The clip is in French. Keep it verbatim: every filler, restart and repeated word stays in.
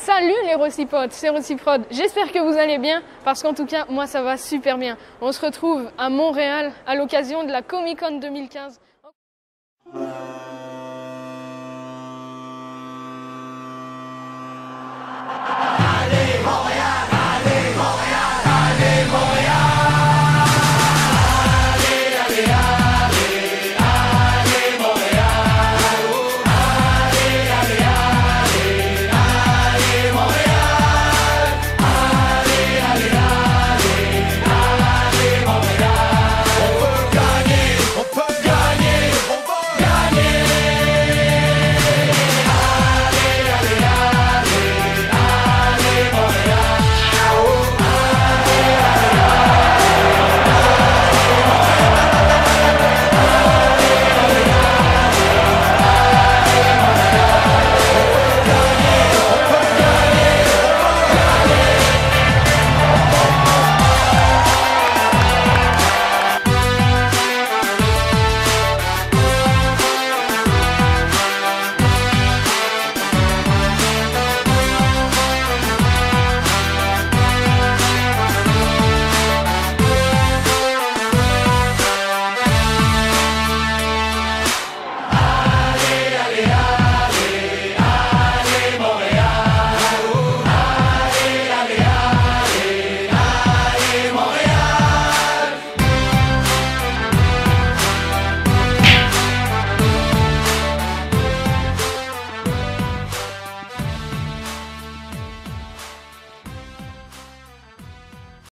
Salut les Rossipodes, c'est Rossiprod. J'espère que vous allez bien parce qu'en tout cas, moi ça va super bien. On se retrouve à Montréal à l'occasion de la Comic Con deux mille quinze.